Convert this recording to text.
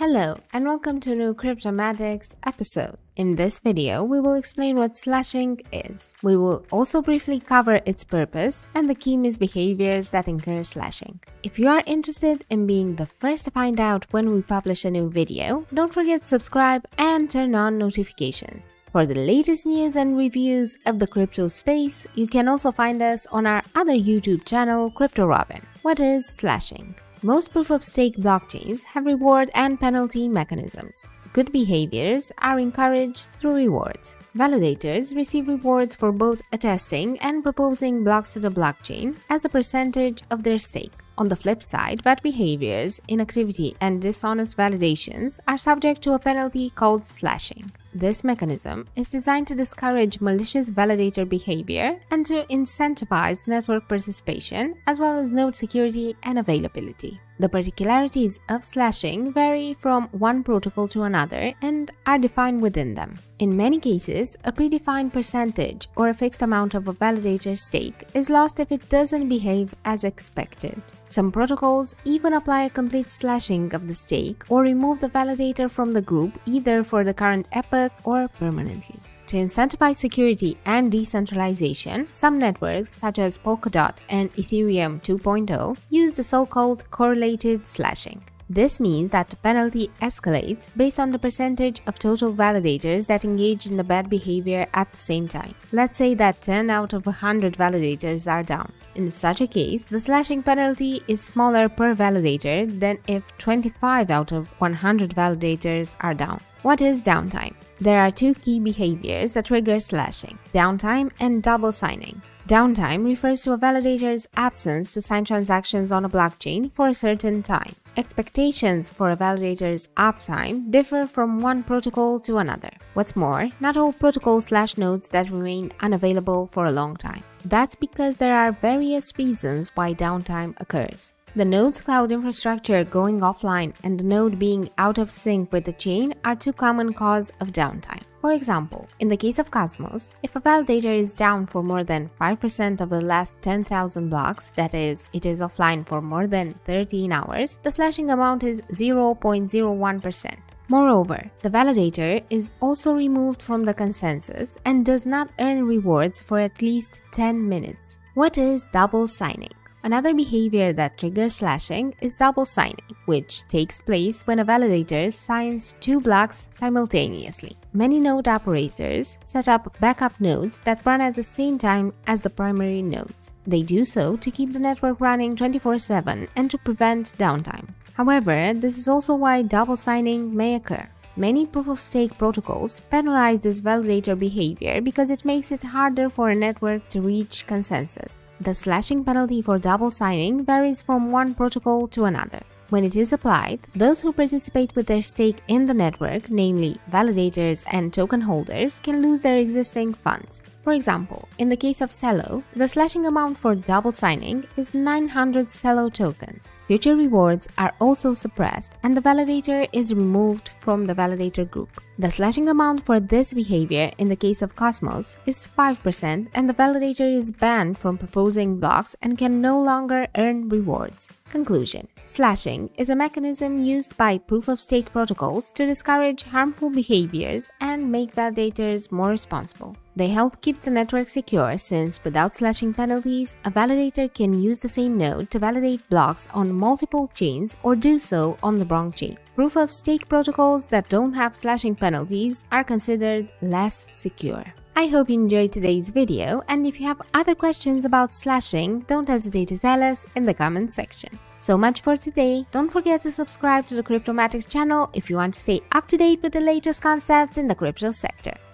Hello and welcome to a new Cryptomatics episode. In this video, we will explain what slashing is. We will also briefly cover its purpose and the key misbehaviors that incur slashing. If you are interested in being the first to find out when we publish a new video, don't forget to subscribe and turn on notifications. For the latest news and reviews of the crypto space, you can also find us on our other YouTube channel, Crypto Robin. What is slashing? Most proof-of-stake blockchains have reward and penalty mechanisms. Good behaviors are encouraged through rewards. Validators receive rewards for both attesting and proposing blocks to the blockchain as a percentage of their stake. On the flip side, bad behaviors, inactivity, and dishonest validations are subject to a penalty called slashing. This mechanism is designed to discourage malicious validator behavior and to incentivize network participation, as well as node security and availability. The particularities of slashing vary from one protocol to another and are defined within them. In many cases, a predefined percentage or a fixed amount of a validator's stake is lost if it doesn't behave as expected. Some protocols even apply a complete slashing of the stake or remove the validator from the group either for the current epoch or permanently. To incentivize security and decentralization, some networks such as Polkadot and Ethereum 2.0 use the so-called correlated slashing. This means that the penalty escalates based on the percentage of total validators that engage in the bad behavior at the same time. Let's say that 10 out of 100 validators are down. In such a case, the slashing penalty is smaller per validator than if 25 out of 100 validators are down. What is downtime? There are two key behaviors that trigger slashing: downtime and double signing. Downtime refers to a validator's absence to sign transactions on a blockchain for a certain time. Expectations for a validator's uptime differ from one protocol to another. What's more, not all protocols slash nodes that remain unavailable for a long time. That's because there are various reasons why downtime occurs. The node's cloud infrastructure going offline and the node being out of sync with the chain are two common causes of downtime. For example, in the case of Cosmos, if a validator is down for more than 5% of the last 10,000 blocks, that is, it is offline for more than 13 hours, the slashing amount is 0.01%. Moreover, the validator is also removed from the consensus and does not earn rewards for at least 10 minutes. What is double signing? Another behavior that triggers slashing is double signing, which takes place when a validator signs two blocks simultaneously. Many node operators set up backup nodes that run at the same time as the primary nodes. They do so to keep the network running 24/7 and to prevent downtime. However, this is also why double signing may occur. Many proof-of-stake protocols penalize this validator behavior because it makes it harder for a network to reach consensus. The slashing penalty for double signing varies from one protocol to another. When it is applied, those who participate with their stake in the network, namely validators and token holders, can lose their existing funds. For example, in the case of Celo, the slashing amount for double signing is 900 Celo tokens. Future rewards are also suppressed and the validator is removed from the validator group. The slashing amount for this behavior in the case of Cosmos is 5% and the validator is banned from proposing blocks and can no longer earn rewards. Conclusion: slashing is a mechanism used by proof-of-stake protocols to discourage harmful behaviors and make validators more responsible. They help keep the network secure since without slashing penalties, a validator can use the same node to validate blocks on multiple chains or do so on the wrong chain. Proof-of-stake protocols that don't have slashing penalties are considered less secure. I hope you enjoyed today's video, and if you have other questions about slashing, don't hesitate to tell us in the comment section. So much for today. Don't forget to subscribe to the Cryptomatics channel if you want to stay up to date with the latest concepts in the crypto sector.